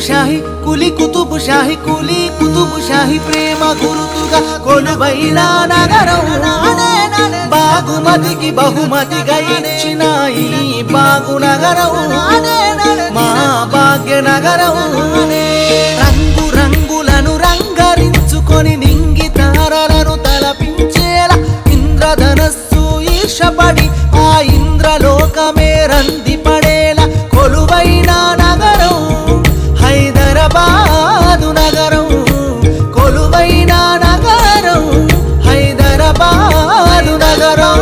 కుతుబుషాహి కులి కుతుబుషాహి కులి కుతుబుషాహి ప్రేమ గురుతుగా కొలువైన నగరం బాగుమతికి బహుమతిగా ఇచ్చిన ఈ బాగు నగరం మా భాగ్య నగరం రంగు రంగులను రంగరించుకొని నింగి తారలను తలపించేలా ఇంద్రధనస్సు ఈర్షపడి ఆ ఇంద్రలోకమే రంది పడేలా కొలువైన నగరం హైదరాబాదు నగరం కొలువైన నగరం హైదరాబాదు నగరం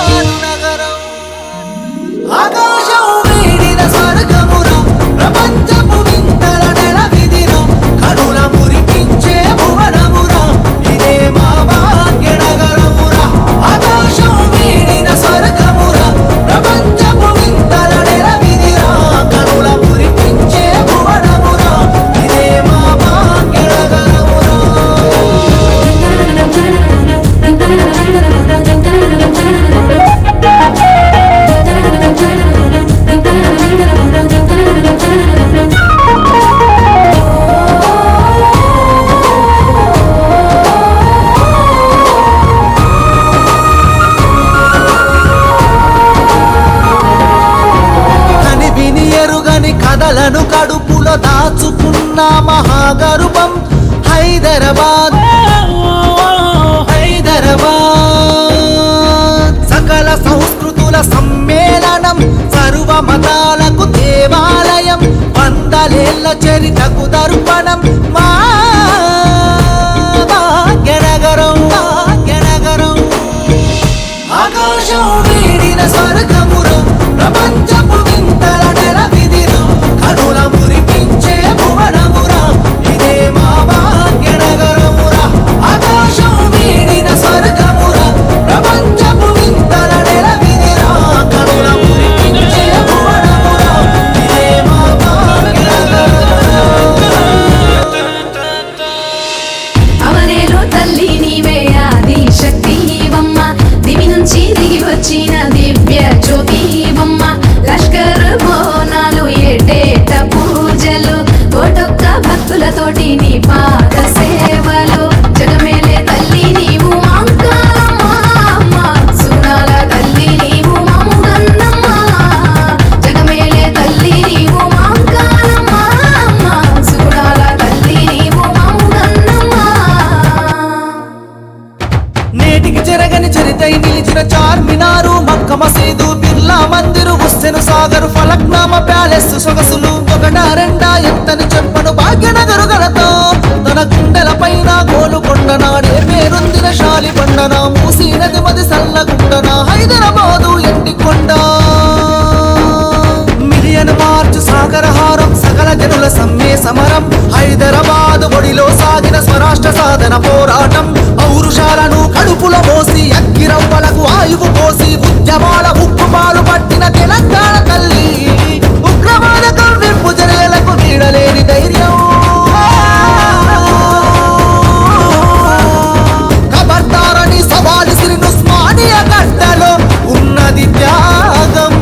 ఆకాశం వీడిన స్వర్గమురా ప్రపంచపు వింతల నెలవిదిరా కనుల మురిపించే భువనమురా ఇదే మా భాగ్య నగరమురా ఆకాశం వీడిన స్వర్గమురా ప్రపంచపు వింతల నెలవిదిరా కనుల మురిపించే భువనమురా ఇదే మా భాగ్య నగరమురా కథలను కడుపులో దాచుకున్న మహాగర్భం హైదరాబాద్ హైదరాబాద్ సకల సంస్కృతుల సమ్మేళనం సర్వ మతాలకు దేవాలయం వందలేళ్ల చరితకు దర్పణం మా భాగ్యనగరం భాగ్యనగరం ఆకాశం వీడిన స్వర్గమురా ప్రపంచపు వింతల నెలవిదిరా కనుల మురిపించే భువనమురా ఇదే మా భాగ్యనగరమురా ఆకాశం వీడిన స్వర్గమురా ప్రపంచపు వింతల నెలవిదిరా కనుల మురిపించే భువనమురా ఇదే మా భాగ్యనగరమురా అవనేలో తల్లి నీవే ఆది శక్తి వమ్మ దివి నుంచి దిగి వచ్చిన దివ్య జ్యోతి వమ్మ లష్కర్ బోనాలు ఏటేట పూజలు కోటొక్క భక్తులతోటి నీ పాద సేవలు జగమేలే తల్లి నీవు మాంకాలమ్మ సునాల తల్లి నీవు మాముగన్నమ్మ జగమేలే తల్లి నీవు మాంకాలమ్మ సునాల తల్లి నీవు మాముగన్నమ్మ నేటికి చెరగని చరితై నిలిచిన చార్మినారు మక్క మసీదు బిర్లా మందిరు హుస్సేన్ సాగర్ ఫలక్నామా ప్యాలెస్ సొగసులు ఒకటా రెండా ఎంతని చెప్పను భాగ్యనగరు గలతో తన గుండెల పైన గోలుకొండ నాడే పేరొందిన శాలి బండన మూసీ నది మది సల్లగుండన హైదరాబాదు ఎండికొండ మిలియన్ మార్చ్ సాగరహారం సకల జనుల సమ్మె సమరం హైదరాబాదు ఒడిలో సాగిన స్వరాష్ట్ర సాధన పోరాటం పౌరుషాలను కడుపులో మోసి అగ్గిరవ్వలకు ఆయువు పోసి ఉద్యమాల ఉప్పుపాలు పట్టిన తెలంగాణ తల్లి ఉగ్రవాద కవ్వింపు చర్యలకు వీడలేని ధైర్యం ఖబర్దారని సవాలు సిరిను ఉస్మానియా గడ్డలో ఉన్నది త్యాగం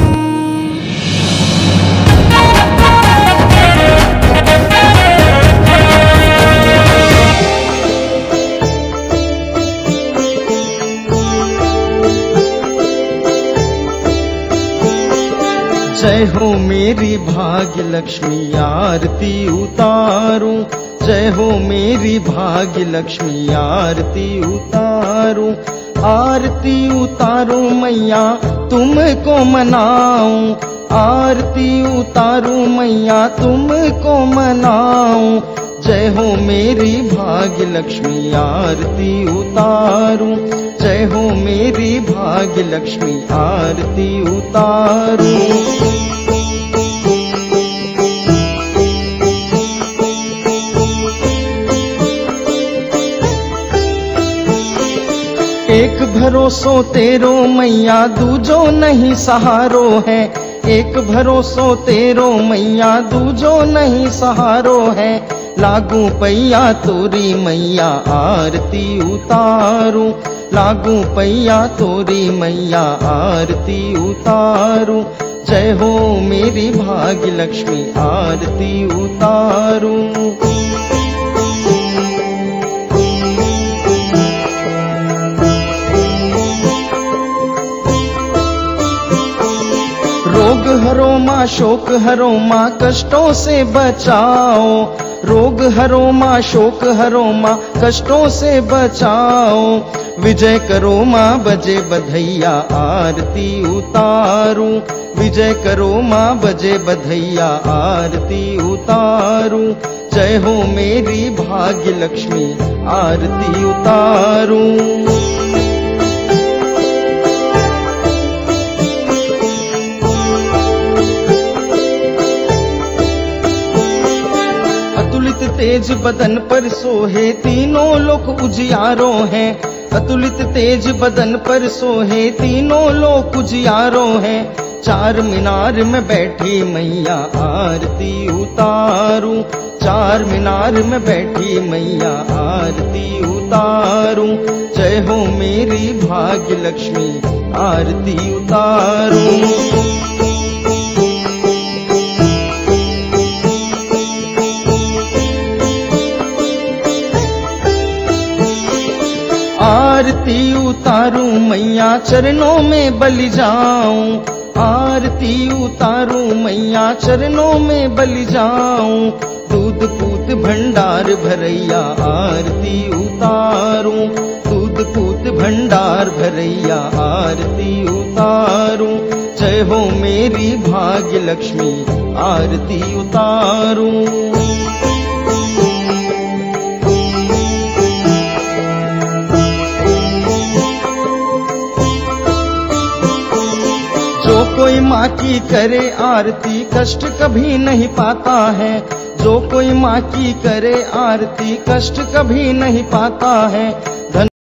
जय हो मेरी भाग्य लक्ष्मी आरती उतारूं जय हो मेरी भाग्य लक्ष्मी आरती उतारूं आरती उतारूं मैया तुमको मनाऊं आरती उतारूं मैया तुमको मनाऊं जय हो मेरी भाग्य लक्ष्मी आरती उतारूं जय हो मेरी भाग्य लक्ष्मी आरती उतारूं एक भरोसो तेरो मैया दूजो नहीं सहारो है एक भरोसो तेरो मैया दूजो नहीं सहारो है लागू पैया तोरी मैया आरती उतारूं लागू पैया तोरी मैया आरती उतारूं जय हो मेरी भाग्य लक्ष्मी आरती उतारूं। रोग हरो माँ शोक हरो माँ कष्टों से बचाओ, रोग हरो माँ शोक हरो माँ कष्टों से बचाओ। विजय करो माँ बजे बधैया आरती उतारूं, विजय करो माँ बजे बधैया आरती उतारूं। जय हो मेरी भाग्य लक्ष्मी आरती उतारूं। अतुलित तेज बदन पर सोहे तीनों लोक उजियारों हैं, अतुलित तेज बदन पर सोहे तीनों लोक उजियारों हैं। चार मीनार में बैठी मैया आरती उतारूं, चार मीनार में बैठी मैया आरती उतारूं। जय हो मेरी भाग्य लक्ष्मी आरती उतारूं। आरती उतारूं मैया चरणों में बलि जाऊं, आरती उतारूं मैया चरणों में बलि जाऊं। दूध पूत भंडार भरैया आरती उतारूं, दूध पूत भंडार भरैया आरती उतारूं। जय हो मेरी भाग्य लक्ष्मी आरती उतारूं। जो कोई माँ की करे आरती कष्ट कभी नहीं पाता है, जो कोई माँ की करे आरती कष्ट कभी नहीं पाता है।